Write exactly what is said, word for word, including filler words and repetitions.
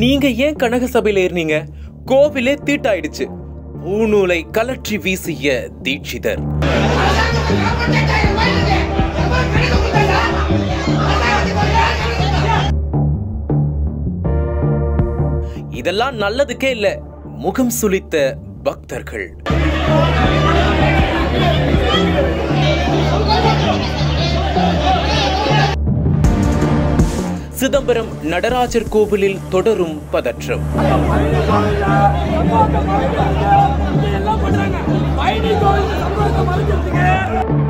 நீங்க ஏன் கனக சபையில ஏறினீங்க? கோவிலே தீட்டாயிடுச்சு. பூநூலை கலற்றி வீசிய தீட்சிதர். இதெல்லாம் நல்லதுக்கே இல்ல. முகம் சுளித்த பக்தர்கள். சிதம்பரம் நடராஜர் கோவிலில் தொடரும் பதற்றம். எல்லாம்